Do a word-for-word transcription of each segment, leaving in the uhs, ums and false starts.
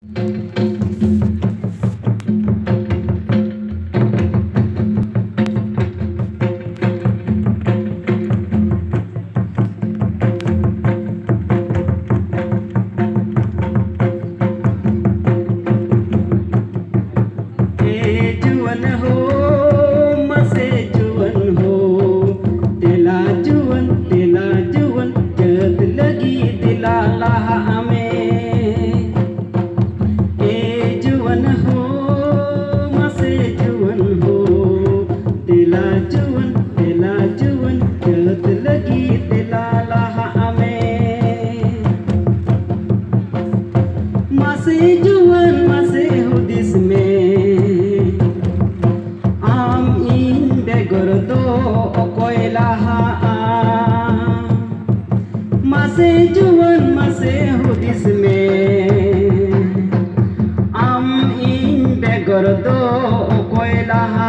Mase juan mase hudis me am in begor do koilaha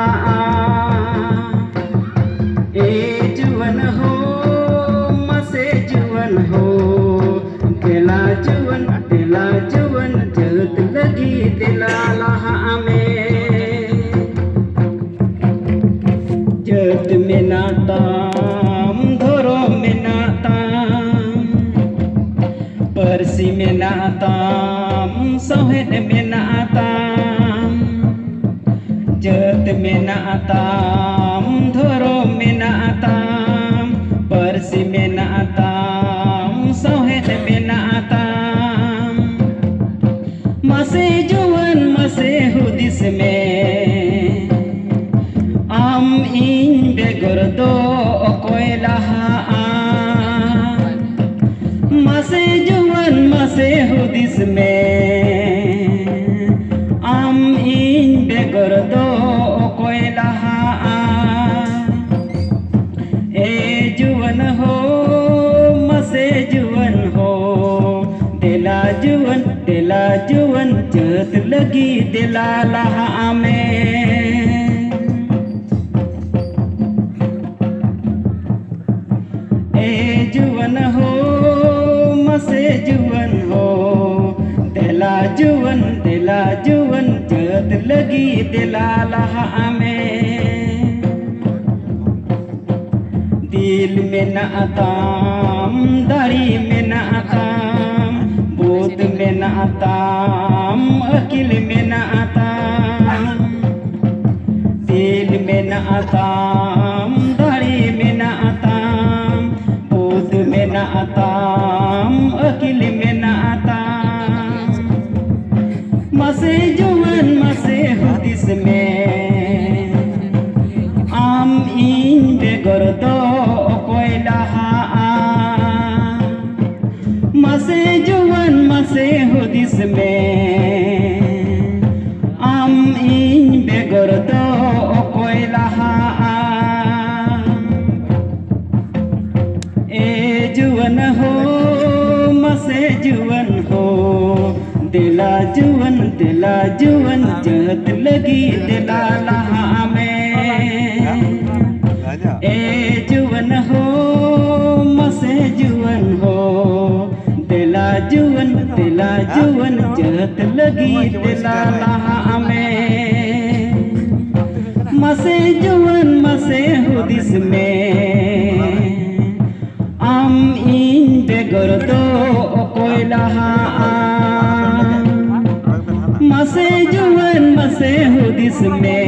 e juan ho mase juan ho tela juan tela juan jat lagi tela laha me jat menata dhoro menata Persi menatam, sohet menatam, jat menatam, dhoro menatam, persi menatam, sohet menatam. Mase juan mase hudis me, am in begor do koilaha. Mase juan mase hudis me am in begor do koilaha e juan ho mase juan ho dela juan dela juan jat lagi dela laha me e juan ho mase juan ho dela juan dela juan jat lagi dela laha me dil में नाताम दाढ़ी में नाताम बोध में नाताम अकिल में नाताम दिल में नाताम दाढ़ी में नाताम बोध में नाताम अकिल में नाताम मसे जुवन मसे हदीस में आम इन बेगर दो कोइलाहा मसे जुवन मसे हदीस में आम इन बेगर दो कोइलाहा ए जुवन हो मसे जुवन हो दिला जुवन दिला जुवन जत लगी दिला लहा में ए जुवन हो मसे जुवन हो दिला जुवन दिला जुवन जत लगी दिला लहा में मसे जुवन मसे हदीस में आम इन बेगर दो कोइलाहा मसे जुवन मसे हदीस में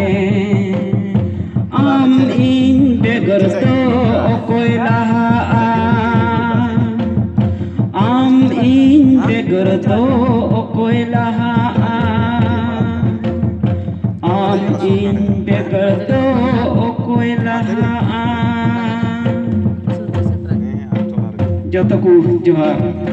आम इन बेगर दो कोइलाहा आम इन बेगर दो कोइलाहा आम इन बेगर दो कोइलाहा जतकू जोहार।